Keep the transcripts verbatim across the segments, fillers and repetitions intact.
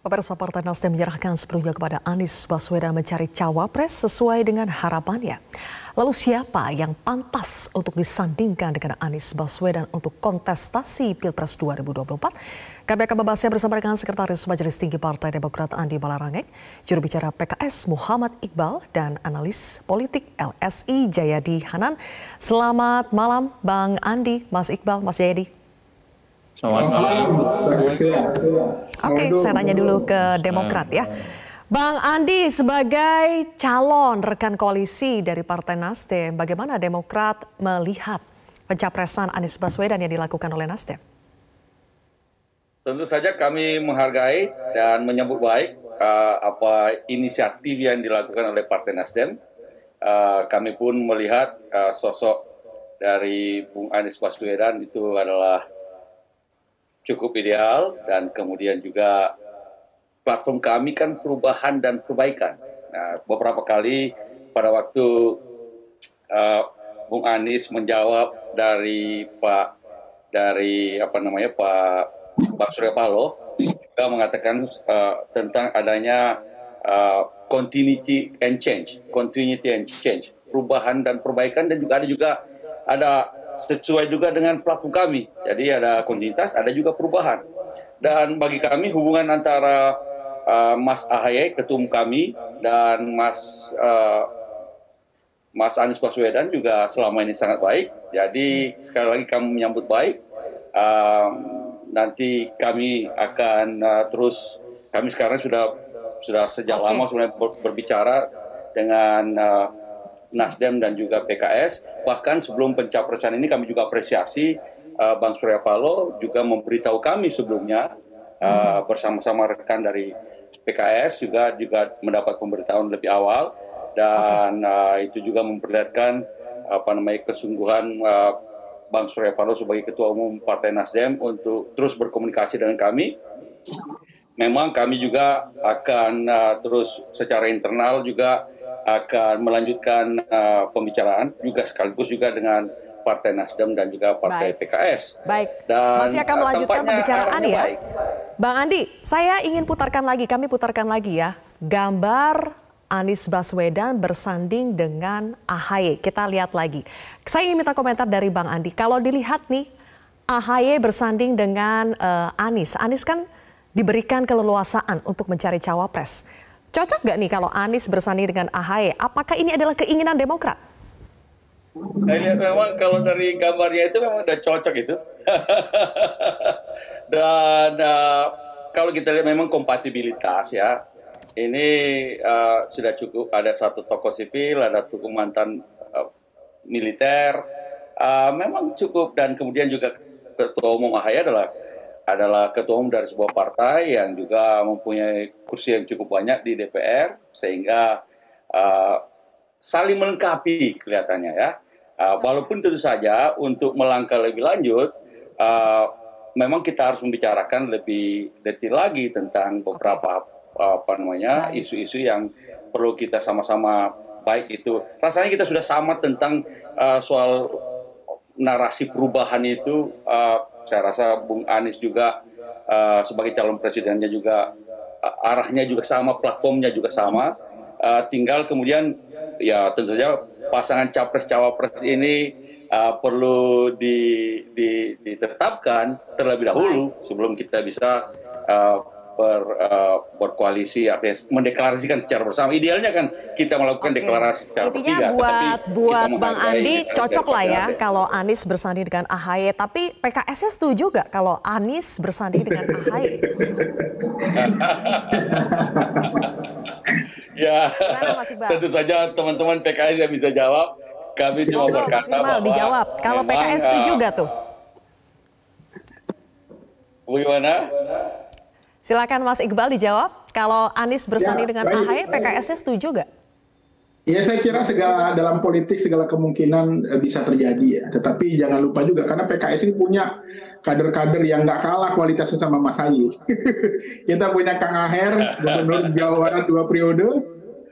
Pemirsa, Partai Nasdem menyerahkan sepenuhnya kepada Anies Baswedan mencari cawapres sesuai dengan harapannya. Lalu siapa yang pantas untuk disandingkan dengan Anies Baswedan untuk kontestasi Pilpres dua ribu dua puluh empat? Kami akan membahasnya bersama dengan Sekretaris Majelis Tinggi Partai Demokrat Andi Malarangeng, juru bicara P K S Muhammad Iqbal, dan analis politik L S I Jayadi Hanan. Selamat malam Bang Andi, Mas Iqbal, Mas Jayadi. Selamat malam. Oke, saya tanya dulu ke Demokrat ya. Bang Andi, sebagai calon rekan koalisi dari Partai Nasdem, bagaimana Demokrat melihat pencapresan Anies Baswedan yang dilakukan oleh Nasdem? Tentu saja kami menghargai dan menyambut baik uh, apa inisiatif yang dilakukan oleh Partai Nasdem. Uh, kami pun melihat uh, sosok dari Bung Anies Baswedan itu adalah cukup ideal, dan kemudian juga platform kami kan perubahan dan perbaikan. Nah, beberapa kali pada waktu uh, Bung Anies menjawab dari Pak dari apa namanya Pak Pak Surya Paloh juga mengatakan uh, tentang adanya uh, continuity and change, continuity and change, perubahan dan perbaikan, dan juga ada juga ada sesuai juga dengan platform kami. Jadi ada kontinuitas, ada juga perubahan. Dan bagi kami hubungan antara uh, Mas Ahaye, ketum kami, dan Mas uh, Mas Anies Baswedan juga selama ini sangat baik. Jadi sekali lagi kami menyambut baik. Uh, nanti kami akan uh, terus, kami sekarang sudah sudah sejak okay. lama sebenarnya ber, berbicara dengan uh, Nasdem dan juga P K S. Bahkan sebelum pencapresan ini kami juga apresiasi uh, Bang Surya Paloh juga memberitahu kami sebelumnya uh, bersama-sama rekan dari P K S juga juga mendapat pemberitahuan lebih awal, dan uh, itu juga memperlihatkan apa namanya kesungguhan uh, Bang Surya Paloh sebagai Ketua Umum Partai Nasdem untuk terus berkomunikasi dengan kami. Memang kami juga akan uh, terus secara internal juga akan melanjutkan uh, pembicaraan juga sekaligus juga dengan Partai Nasdem dan juga Partai Baik. P K S. Baik, dan, masih akan melanjutkan pembicaraan ya. baik. Bang Andi, saya ingin putarkan lagi, kami putarkan lagi ya, gambar Anies Baswedan bersanding dengan Ahaye. Kita lihat lagi. Saya ingin minta komentar dari Bang Andi. Kalau dilihat nih, Ahaye bersanding dengan uh, Anies. Anies kan diberikan keleluasaan untuk mencari cawapres. Cocok nggak nih kalau Anies bersanding dengan Ahaye? Apakah ini adalah keinginan Demokrat? Saya lihat memang kalau dari gambarnya itu memang udah cocok itu. Dan uh, kalau kita lihat memang kompatibilitas ya. Ini uh, sudah cukup, ada satu tokoh sipil, ada tokoh mantan uh, militer. Uh, memang cukup, dan kemudian juga Ketua Umum Ahaye adalah adalah ketua umum dari sebuah partai yang juga mempunyai kursi yang cukup banyak di D P R, sehingga uh, saling melengkapi kelihatannya ya. Uh, walaupun tentu saja untuk melangkah lebih lanjut, uh, memang kita harus membicarakan lebih detail lagi tentang beberapa uh, apa namanya isu-isu yang perlu kita sama-sama, baik itu rasanya kita sudah sama tentang uh, soal narasi perubahan itu. Uh, Saya rasa Bung Anies juga uh, sebagai calon presidennya juga uh, arahnya juga sama, platformnya juga sama. Uh, tinggal kemudian ya tentu saja pasangan capres-cawapres ini uh, perlu di, di, ditetapkan terlebih dahulu sebelum kita bisa uh, ber, uh, berkoalisi, artinya mendeklarasikan secara bersama. Idealnya kan kita melakukan Oke. deklarasi secara Intinya bertiga. buat buat Bang Andi cocok lah ya Nasdem. kalau Anies bersanding dengan Ahaye. Tapi P K S-nya setuju nggak kalau Anies bersanding dengan Ahaye? Ya, Mas Iqbal? tentu saja teman-teman P K S yang bisa jawab. Kami cuma Monggo, berkata Mas Iqbal, bahwa dijawab. Kalau P K S setuju nggak tuh? Bagaimana? Silakan Mas Iqbal dijawab. Kalau Anies bersanding Ya, dengan baik, Ahaye, baik. P K S-nya setuju nggak? Ya, saya kira segala dalam politik segala kemungkinan eh, bisa terjadi ya. Tetapi jangan lupa juga karena P K S ini punya kader-kader yang nggak kalah kualitasnya sama Mas Ahaye. Kita punya Kang Aher, Gubernur Jawa Barat dua periode,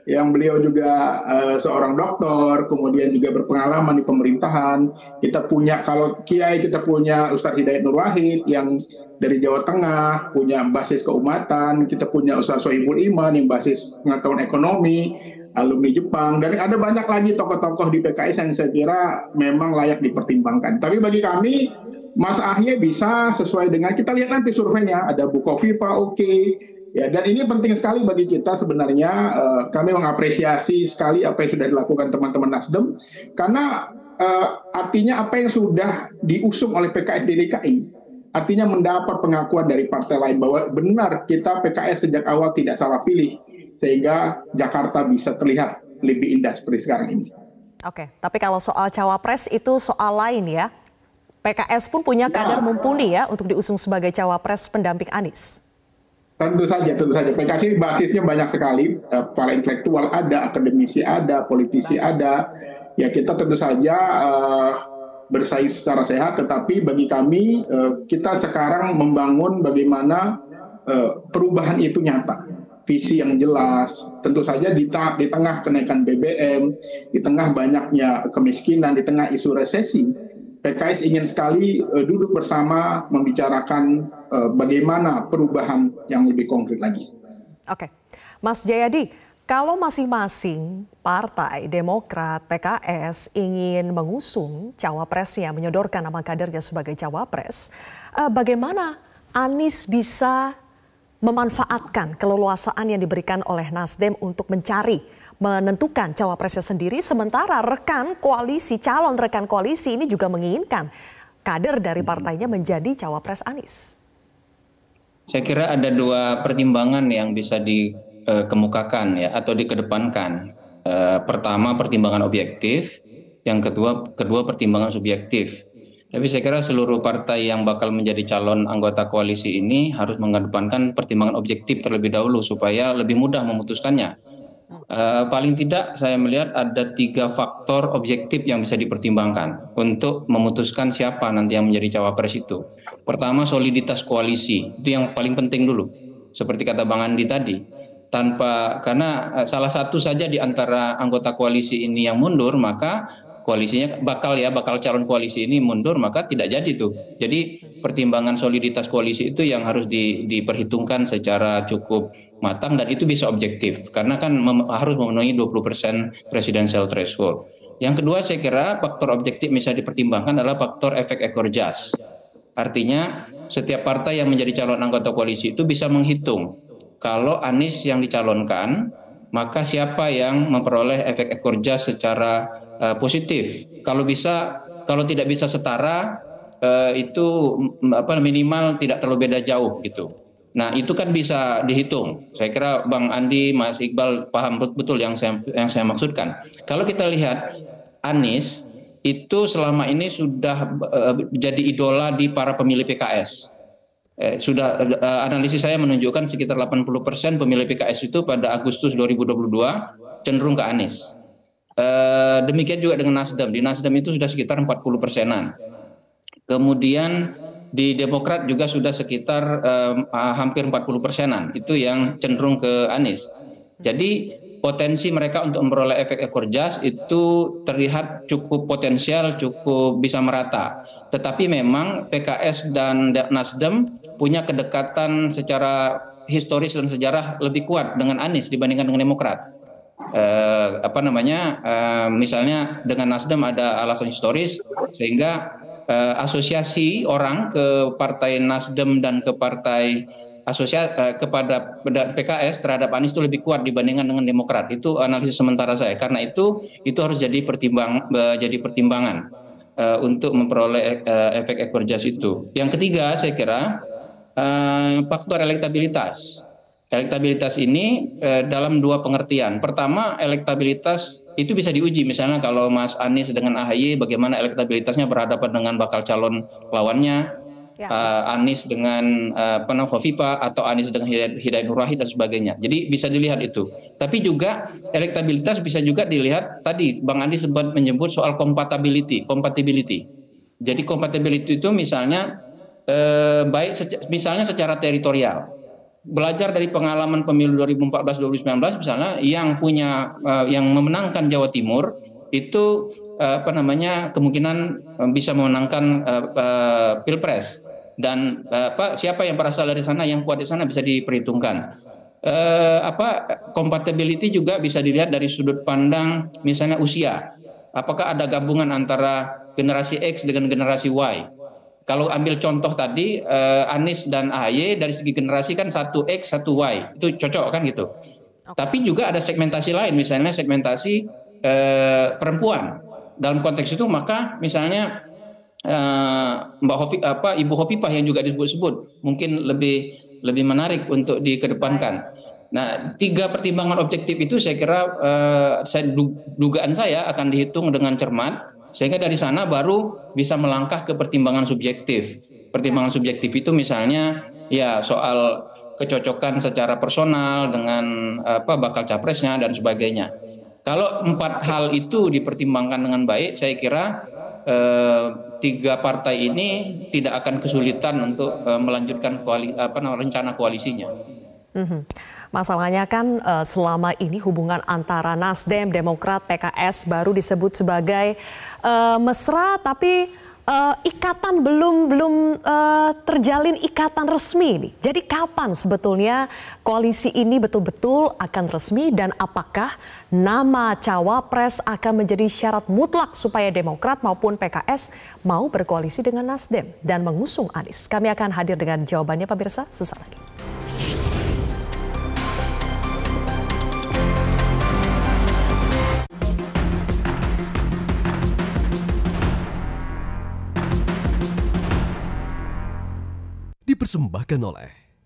yang beliau juga uh, seorang doktor, kemudian juga berpengalaman di pemerintahan. Kita punya, kalau Kiai kita punya Ustadz Hidayat Nur Wahid yang dari Jawa Tengah, punya basis keumatan. Kita punya Ustadz Sohibul Iman yang basis pengetahuan ekonomi, alumni Jepang, dan ada banyak lagi tokoh-tokoh di P K S yang saya kira memang layak dipertimbangkan. Tapi bagi kami, Mas Ahy bisa sesuai dengan, kita lihat nanti surveinya, ada Bukoviva oke, okay. Ya, dan ini penting sekali bagi kita sebenarnya. Uh, kami mengapresiasi sekali apa yang sudah dilakukan teman-teman Nasdem, karena uh, artinya apa yang sudah diusung oleh P K S di D K I, artinya mendapat pengakuan dari partai lain bahwa benar kita P K S sejak awal tidak salah pilih, sehingga Jakarta bisa terlihat lebih indah seperti sekarang ini. Oke, tapi kalau soal cawapres itu soal lain ya. P K S pun punya kader ya, mumpuni ya untuk diusung sebagai cawapres pendamping Anies. Tentu saja, tentu saja. P K S ini basisnya banyak sekali, uh, para intelektual ada, akademisi ada, politisi ada. Ya kita tentu saja uh, bersaing secara sehat, tetapi bagi kami uh, kita sekarang membangun bagaimana uh, perubahan itu nyata. Visi yang jelas, tentu saja di, di tengah kenaikan B B M, di tengah banyaknya kemiskinan, di tengah isu resesi, P K S ingin sekali uh, duduk bersama membicarakan uh, bagaimana perubahan yang lebih konkret lagi. Oke, Mas Jayadi, kalau masing-masing partai Demokrat, P K S ingin mengusung cawapresnya, menyodorkan nama kadernya sebagai cawapres, uh, bagaimana Anies bisa memanfaatkan keleluasaan yang diberikan oleh Nasdem untuk mencari, menentukan cawapresnya sendiri, sementara rekan koalisi, calon rekan koalisi ini juga menginginkan kader dari partainya menjadi cawapres Anies? Saya kira ada dua pertimbangan yang bisa dikemukakan ya atau dikedepankan. E, pertama pertimbangan objektif, yang kedua kedua pertimbangan subjektif. Tapi saya kira seluruh partai yang bakal menjadi calon anggota koalisi ini harus mengedepankan pertimbangan objektif terlebih dahulu supaya lebih mudah memutuskannya. Uh, paling tidak saya melihat ada tiga faktor objektif yang bisa dipertimbangkan untuk memutuskan siapa nanti yang menjadi cawapres itu. Pertama, soliditas koalisi, itu yang paling penting dulu. Seperti kata Bang Andi tadi, tanpa karena uh, salah satu saja di antara anggota koalisi ini yang mundur, maka koalisinya bakal ya bakal calon koalisi ini mundur, maka tidak jadi tuh. Jadi pertimbangan soliditas koalisi itu yang harus di, diperhitungkan secara cukup matang, dan itu bisa objektif karena kan mem, harus memenuhi dua puluh persen presidential threshold. Yang kedua, saya kira faktor objektif bisa dipertimbangkan adalah faktor efek ekor jas. Artinya setiap partai yang menjadi calon anggota koalisi itu bisa menghitung kalau Anies yang dicalonkan, maka siapa yang memperoleh efek ekor jas secara Uh, positif. Kalau bisa, kalau tidak bisa setara, uh, itu apa minimal tidak terlalu beda jauh gitu. Nah itu kan bisa dihitung. Saya kira Bang Andi, Mas Iqbal paham betul yang saya yang saya maksudkan. Kalau kita lihat Anies itu selama ini sudah uh, jadi idola di para pemilih P K S. Eh, sudah uh, analisis saya menunjukkan sekitar delapan puluh persen pemilih P K S itu pada Agustus dua ribu dua puluh dua cenderung ke Anies. Uh, demikian juga dengan Nasdem. Di Nasdem itu sudah sekitar empat puluh persenan. Kemudian di Demokrat juga sudah sekitar uh, hampir empat puluh persenan. Itu yang cenderung ke Anies. Jadi potensi mereka untuk memperoleh efek ekor jas itu terlihat cukup potensial, cukup bisa merata. Tetapi memang P K S dan Nasdem punya kedekatan secara historis dan sejarah lebih kuat dengan Anies dibandingkan dengan Demokrat. Eh, apa namanya, eh, misalnya dengan Nasdem ada alasan historis sehingga eh, asosiasi orang ke partai Nasdem dan ke partai asosiasi eh, kepada P K S terhadap Anies itu lebih kuat dibandingkan dengan Demokrat. Itu analisis sementara saya. Karena itu itu harus jadi pertimbang eh, jadi pertimbangan eh, untuk memperoleh eh, efek ekor jas itu. Yang ketiga saya kira eh, faktor elektabilitas. Elektabilitas ini eh, dalam dua pengertian. Pertama, elektabilitas itu bisa diuji. Misalnya kalau Mas Anies dengan A H Y, bagaimana elektabilitasnya berhadapan dengan bakal calon lawannya, ya. uh, Anies dengan uh, apa namanya Khofifa, atau Anies dengan Hidayat, Hidayat Nur Wahid dan sebagainya. Jadi bisa dilihat itu. Tapi juga elektabilitas bisa juga dilihat. Tadi Bang Andi sempat menyebut soal compatibility, compatibility. Jadi compatibility itu misalnya eh, baik misalnya secara teritorial. belajar dari pengalaman pemilu dua ribu empat belas dua ribu sembilan belas misalnya, yang punya uh, yang memenangkan Jawa Timur itu uh, apa namanya kemungkinan uh, bisa memenangkan uh, uh, Pilpres, dan uh, apa siapa yang berasal dari sana, yang kuat di sana bisa diperhitungkan. Uh, apa compatibility juga bisa dilihat dari sudut pandang misalnya usia. Apakah ada gabungan antara generasi X dengan generasi Y? Kalau ambil contoh tadi uh, Anies dan A H Y dari segi generasi kan satu X satu Y, itu cocok kan gitu. Okay. Tapi juga ada segmentasi lain, misalnya segmentasi uh, perempuan. Dalam konteks itu maka misalnya uh, Mbak Hofi, apa Ibu Hovifah yang juga disebut-sebut mungkin lebih lebih menarik untuk dikedepankan. Nah, tiga pertimbangan objektif itu saya kira uh, saya dugaan saya akan dihitung dengan cermat, sehingga dari sana baru bisa melangkah ke pertimbangan subjektif. Pertimbangan subjektif itu misalnya ya soal kecocokan secara personal dengan apa bakal capresnya dan sebagainya. Kalau empat hal itu dipertimbangkan dengan baik, saya kira eh, tiga partai ini tidak akan kesulitan untuk eh, melanjutkan koali, apa, rencana koalisinya. Mm-hmm. Masalahnya kan uh, selama ini hubungan antara Nasdem, Demokrat, P K S baru disebut sebagai uh, mesra, tapi uh, ikatan belum belum uh, terjalin ikatan resmi nih. Jadi kapan sebetulnya koalisi ini betul-betul akan resmi, dan apakah nama cawapres akan menjadi syarat mutlak supaya Demokrat maupun P K S mau berkoalisi dengan Nasdem dan mengusung Anies? Kami akan hadir dengan jawabannya pemirsa sesaat lagi. Dipersembahkan oleh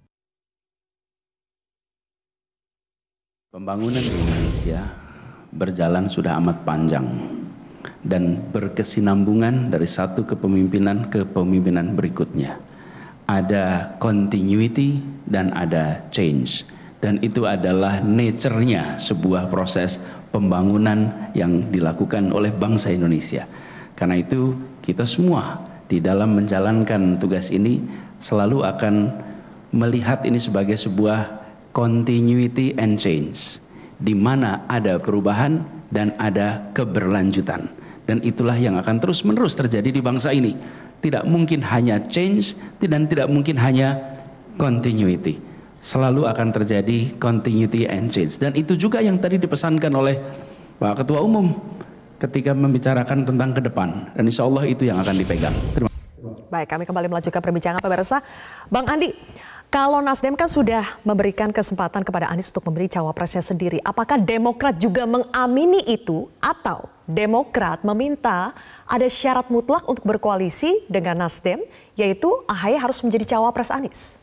pembangunan di Indonesia berjalan sudah amat panjang dan berkesinambungan dari satu kepemimpinan ke kepemimpinan berikutnya. Ada continuity dan ada change, dan itu adalah nature-nya sebuah proses pembangunan yang dilakukan oleh bangsa Indonesia. Karena itu kita semua di dalam menjalankan tugas ini selalu akan melihat ini sebagai sebuah continuity and change, di mana ada perubahan dan ada keberlanjutan, dan itulah yang akan terus-menerus terjadi di bangsa ini. Tidak mungkin hanya change dan tidak mungkin hanya continuity, selalu akan terjadi continuity and change, dan itu juga yang tadi dipesankan oleh Pak Ketua Umum ketika membicarakan tentang ke depan, dan insya Allah itu yang akan dipegang. Terima kasih. Baik, kami kembali melanjutkan perbincangan pemirsa. Bang Andi, kalau Nasdem kan sudah memberikan kesempatan kepada Anies untuk memberi cawapresnya sendiri, apakah Demokrat juga mengamini itu, atau Demokrat meminta ada syarat mutlak untuk berkoalisi dengan Nasdem, yaitu A H Y harus menjadi cawapres Anies?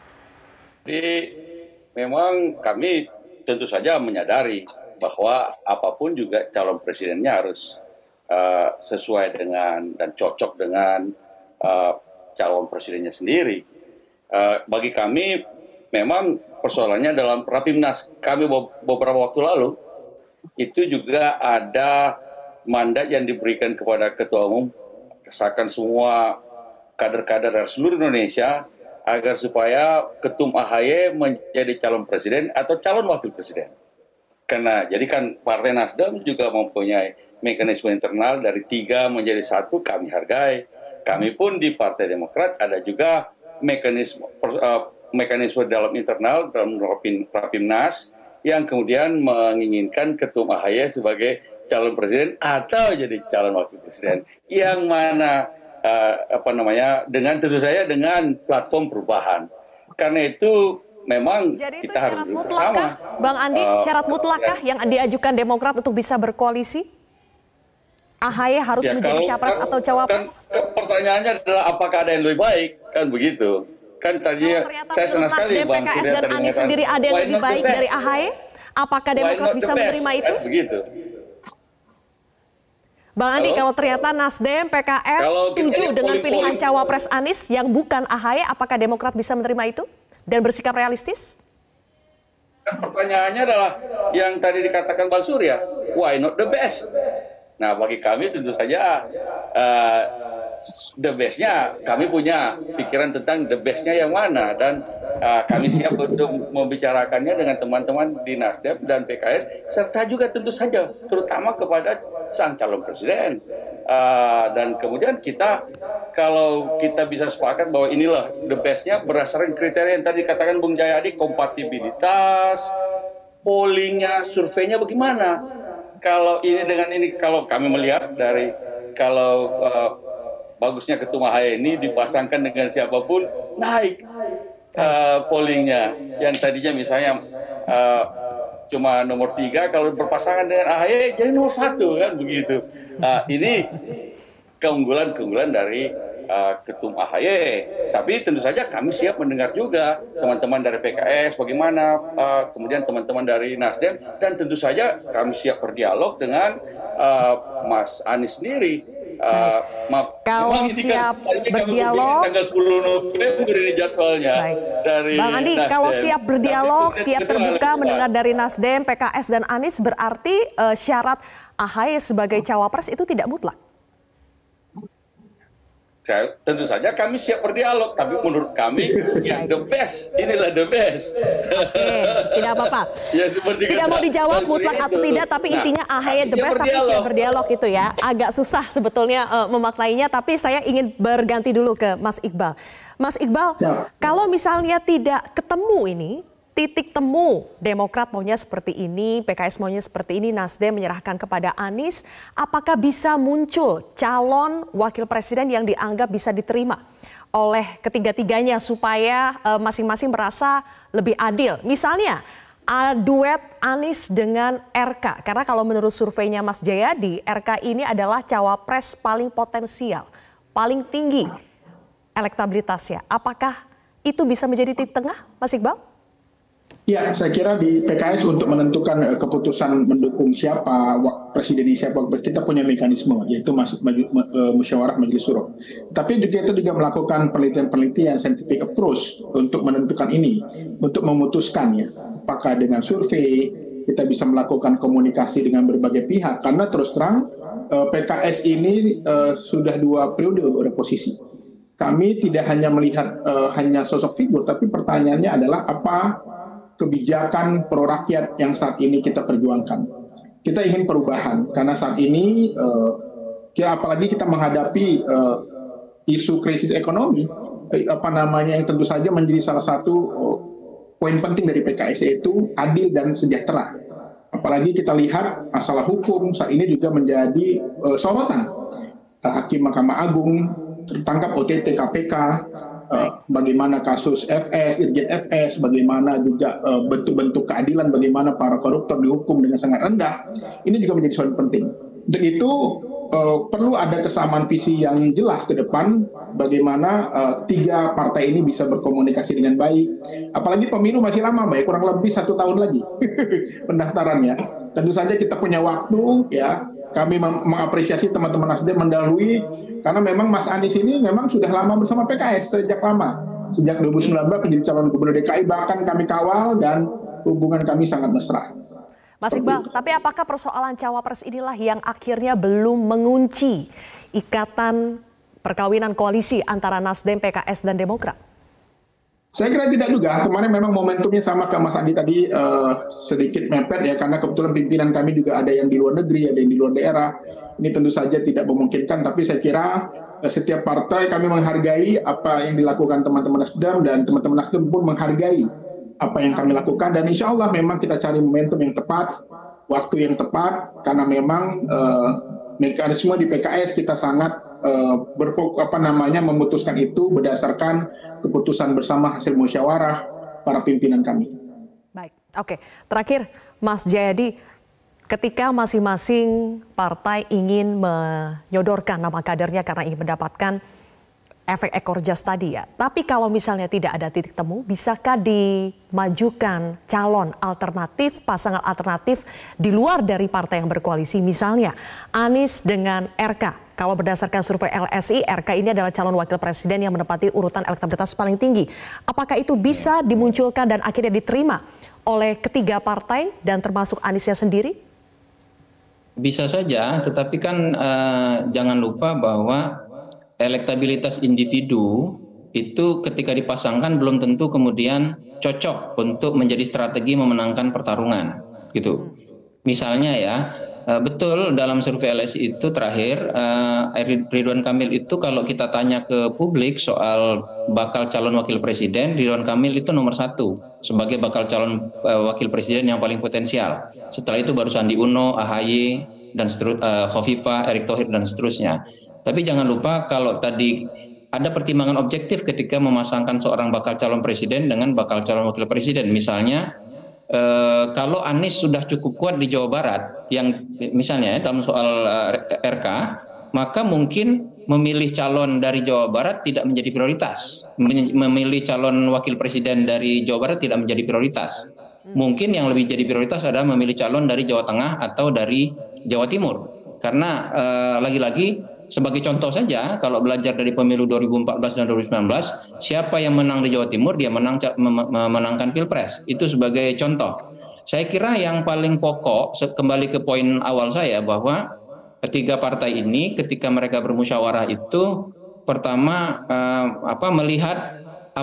Jadi memang kami tentu saja menyadari bahwa apapun juga calon presidennya harus uh, sesuai dengan dan cocok dengan Uh, calon presidennya sendiri. Uh, bagi kami memang persoalannya dalam Rapimnas kami beberapa waktu lalu itu juga ada mandat yang diberikan kepada Ketua Umum desakan semua kader-kader dari seluruh Indonesia agar supaya Ketum A H Y menjadi calon presiden atau calon wakil presiden. Karena jadi kan Partai Nasdem juga mempunyai mekanisme internal dari tiga menjadi satu, kami hargai. Kami pun di Partai Demokrat ada juga mekanisme uh, mekanisme dalam internal dalam Rapimnas yang kemudian menginginkan Ketum A H Y sebagai calon presiden atau jadi calon wakil presiden, yang mana uh, apa namanya dengan tentu saja dengan platform perubahan. Karena itu memang jadi kita itu harus bersama. Bang Andi, uh, syarat mutlakkah ya. yang diajukan Demokrat untuk bisa berkoalisi? A H Y harus ya, menjadi capres kan, atau cawapres? Kan, pertanyaannya adalah apakah ada yang lebih baik, kan begitu? Kan tadinya saya senang sekali Bang P K S dan Anies sendiri ada yang lebih baik dari A H Y. Apakah Demokrat bisa menerima itu? Kan begitu. Bang Andi, kalau, kalau ternyata Nasdem, P K S setuju dengan pilihan cawapres Anies yang bukan A H Y, apakah Demokrat bisa menerima itu dan bersikap realistis? Kan pertanyaannya adalah yang tadi dikatakan Bang Surya, why not the best? Nah, bagi kami tentu saja uh, the best-nya kami punya pikiran tentang the best-nya yang mana, dan uh, kami siap untuk membicarakannya dengan teman-teman di Nasdem dan P K S, serta juga tentu saja terutama kepada sang calon presiden. Uh, dan kemudian kita, kalau kita bisa sepakat bahwa inilah the best-nya berdasarkan kriteria yang tadi katakan Bung Jayadi, kompatibilitas, pollingnya, surveinya bagaimana. Kalau ini dengan ini, kalau kami melihat dari kalau uh, bagusnya Ketum A H Y ini dipasangkan dengan siapapun, naik uh, pollingnya. Yang tadinya misalnya uh, cuma nomor tiga, kalau berpasangan dengan A H Y jadi nomor satu, kan begitu. Uh, ini keunggulan-keunggulan dari uh, Ketum A H Y. Tapi tentu saja kami siap mendengar juga teman-teman dari P K S bagaimana, uh, kemudian teman-teman dari Nasdem, dan tentu saja kami siap berdialog dengan uh, Mas Anies sendiri. Uh, maaf, kalau siap berdialog tanggal sepuluh November ini jadwalnya. Baik. Dari Bang Andi, Nasdem. kalau siap berdialog, Tapi, siap terbuka mendengar dari Nasdem, P K S dan Anies, berarti uh, syarat A H Y sebagai cawapres itu tidak mutlak. Saya, tentu saja kami siap berdialog, tapi menurut kami yang the best, inilah the best. Oke, tidak apa-apa. Ya, seperti tidak mau dijawab mutlak itu. atau tidak, tapi Nah, intinya A H Y the best, tapi siap berdialog itu ya. Agak susah sebetulnya uh, memaknainya, tapi saya ingin berganti dulu ke Mas Iqbal. Mas Iqbal, ya. Kalau misalnya tidak ketemu ini, titik temu Demokrat maunya seperti ini, P K S maunya seperti ini, Nasdem menyerahkan kepada Anies, apakah bisa muncul calon wakil presiden yang dianggap bisa diterima oleh ketiga-tiganya supaya masing-masing uh, merasa lebih adil? Misalnya uh, duet Anies dengan R K, karena kalau menurut surveinya Mas Jayadi, R K ini adalah cawapres paling potensial, paling tinggi elektabilitasnya. Apakah itu bisa menjadi titik tengah, Mas Iqbal? Ya, saya kira di P K S untuk menentukan uh, keputusan mendukung siapa presiden ini, siapa kita punya mekanisme, yaitu mas, maju, uh, musyawarah majelis syuro. Tapi juga itu juga melakukan penelitian-penelitian scientific approach untuk menentukan ini, untuk memutuskan ya, apakah dengan survei kita bisa melakukan komunikasi dengan berbagai pihak. Karena terus terang uh, P K S ini uh, sudah dua periode beroposisi. Kami tidak hanya melihat uh, hanya sosok figur, tapi pertanyaannya adalah apa kebijakan pro rakyat yang saat ini kita perjuangkan. Kita ingin perubahan karena saat ini uh, kita, apalagi kita menghadapi uh, isu krisis ekonomi, eh, apa namanya yang tentu saja menjadi salah satu uh, poin penting dari P K S, yaitu adil dan sejahtera. Apalagi kita lihat masalah hukum saat ini juga menjadi uh, sorotan. Uh, Hakim Mahkamah Agung tertangkap O T T K P K. Uh, bagaimana kasus F S, Irjen F S, bagaimana juga uh, bentuk-bentuk keadilan, bagaimana para koruptor dihukum dengan sangat rendah. Ini juga menjadi soal penting. Untuk itu uh, perlu ada kesamaan visi yang jelas ke depan, bagaimana uh, tiga partai ini bisa berkomunikasi dengan baik. Apalagi pemilu masih lama, Mbak, kurang lebih satu tahun lagi pendaftarannya. Tentu saja kita punya waktu, ya. Kami mengapresiasi teman-teman Nasdem mendahului, karena memang Mas Anies ini memang sudah lama bersama P K S, sejak lama. Sejak dua ribu sembilan belas menjadi calon gubernur D K I, bahkan kami kawal dan hubungan kami sangat mesra. Mas Iqbal, tapi apakah persoalan cawapres inilah yang akhirnya belum mengunci ikatan perkawinan koalisi antara Nasdem, P K S, dan Demokrat? Saya kira tidak juga. Kemarin memang momentumnya sama ke Mas Andi tadi, uh, sedikit mepet ya, karena kebetulan pimpinan kami juga ada yang di luar negeri, ada yang di luar daerah. Ini tentu saja tidak memungkinkan, tapi saya kira uh, setiap partai kami menghargai apa yang dilakukan teman-teman Nasdem, dan teman-teman Nasdem pun menghargai apa yang kami lakukan, dan insya Allah memang kita cari momentum yang tepat, waktu yang tepat, karena memang uh, mekanisme di P K S kita sangat Uh, berfokus apa namanya memutuskan itu berdasarkan keputusan bersama hasil musyawarah para pimpinan kami. Baik, oke. Terakhir, Mas Jayadi, ketika masing-masing partai ingin menyodorkan nama kadernya karena ingin mendapatkan efek ekor jas tadi ya. Tapi kalau misalnya tidak ada titik temu, bisakah dimajukan calon alternatif, pasangan alternatif di luar dari partai yang berkoalisi? Misalnya Anies dengan R K. Kalau berdasarkan survei L S I, R K ini adalah calon wakil presiden yang menempati urutan elektabilitas paling tinggi. Apakah itu bisa dimunculkan dan akhirnya diterima oleh ketiga partai dan termasuk Aniesnya sendiri? Bisa saja, tetapi kan uh, jangan lupa bahwa elektabilitas individu itu ketika dipasangkan belum tentu kemudian cocok untuk menjadi strategi memenangkan pertarungan gitu. Misalnya ya, betul dalam survei L S I itu terakhir Ridwan Kamil itu kalau kita tanya ke publik soal bakal calon wakil presiden, Ridwan Kamil itu nomor satu sebagai bakal calon wakil presiden yang paling potensial. Setelah itu baru Sandi Uno, A H Y, dan seterusnya, Khofifah, Erick Thohir dan seterusnya. Tapi jangan lupa kalau tadi ada pertimbangan objektif ketika memasangkan seorang bakal calon presiden dengan bakal calon wakil presiden. Misalnya eh, kalau Anies sudah cukup kuat di Jawa Barat, yang misalnya dalam soal eh, R K, maka mungkin memilih calon dari Jawa Barat tidak menjadi prioritas. Memilih calon wakil presiden dari Jawa Barat tidak menjadi prioritas. Mungkin yang lebih jadi prioritas adalah memilih calon dari Jawa Tengah atau dari Jawa Timur. Karena lagi-lagi eh, sebagai contoh saja, kalau belajar dari pemilu dua ribu empat belas dan dua ribu sembilan belas, siapa yang menang di Jawa Timur, dia menang memenangkan Pilpres. Itu sebagai contoh. Saya kira yang paling pokok, kembali ke poin awal saya, bahwa ketiga partai ini ketika mereka bermusyawarah itu, pertama eh, apa melihat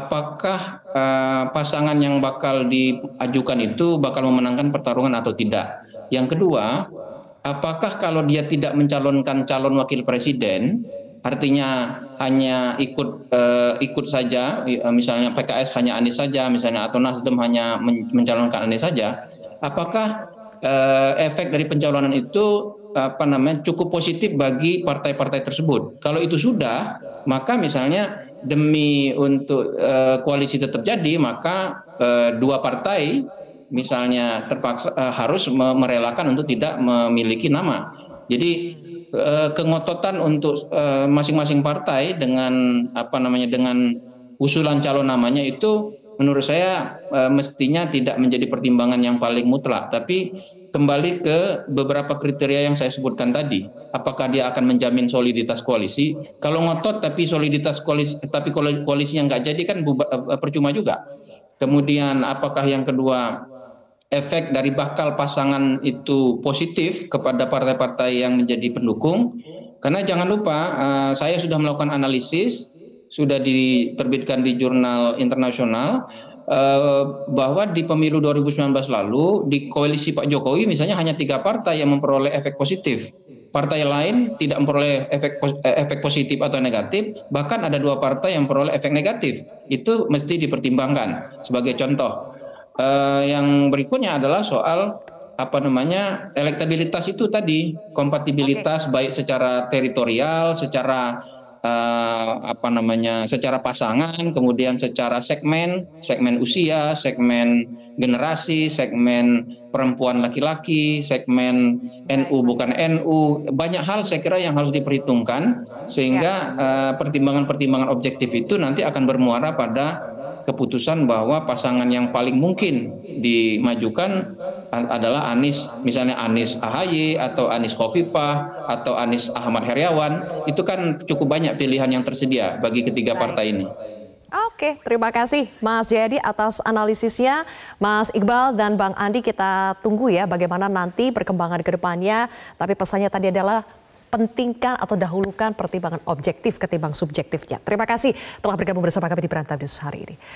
apakah eh, pasangan yang bakal diajukan itu bakal memenangkan pertarungan atau tidak. Yang kedua, apakah kalau dia tidak mencalonkan calon wakil presiden, artinya hanya ikut uh, ikut saja, misalnya P K S hanya Anies saja, misalnya atau Nasdem hanya mencalonkan Anies saja, apakah uh, efek dari pencalonan itu apa namanya cukup positif bagi partai-partai tersebut? Kalau itu sudah, maka misalnya demi untuk uh, koalisi tetap jadi, maka uh, dua partai misalnya terpaksa uh, harus merelakan untuk tidak memiliki nama. Jadi uh, kengototan untuk masing-masing uh, partai dengan apa namanya dengan usulan calon namanya itu menurut saya uh, mestinya tidak menjadi pertimbangan yang paling mutlak, tapi kembali ke beberapa kriteria yang saya sebutkan tadi. Apakah dia akan menjamin soliditas koalisi? Kalau ngotot tapi soliditas koalisi tapi koalisi yang nggak jadi kan percuma juga. Kemudian apakah yang kedua, efek dari bakal pasangan itu positif kepada partai-partai yang menjadi pendukung? Karena jangan lupa, uh, saya sudah melakukan analisis, sudah diterbitkan di jurnal internasional, uh, bahwa di pemilu dua ribu sembilan belas lalu, di koalisi Pak Jokowi misalnya hanya tiga partai yang memperoleh efek positif. Partai lain tidak memperoleh efek, efek positif atau negatif, bahkan ada dua partai yang memperoleh efek negatif. Itu mesti dipertimbangkan sebagai contoh. Uh, yang berikutnya adalah soal apa namanya elektabilitas itu tadi, kompatibilitas okay. baik secara teritorial, secara uh, apa namanya secara pasangan, kemudian secara segmen, segmen usia, segmen generasi, segmen perempuan laki-laki, segmen N U bukan N U, banyak hal saya kira yang harus diperhitungkan sehingga pertimbangan-pertimbangan uh, objektif itu nanti akan bermuara pada keputusan bahwa pasangan yang paling mungkin dimajukan adalah Anies, misalnya Anies A H Y atau Anies Khofifah atau Anies Ahmad Heriawan. Itu kan cukup banyak pilihan yang tersedia bagi ketiga partai ini. Oke, terima kasih Mas Jayadi atas analisisnya. Mas Iqbal dan Bang Andi, kita tunggu ya bagaimana nanti perkembangan ke depannya. Tapi pesannya tadi adalah pentingkan atau dahulukan pertimbangan objektif ketimbang subjektifnya. Terima kasih telah bergabung bersama kami di Prime Time News hari ini.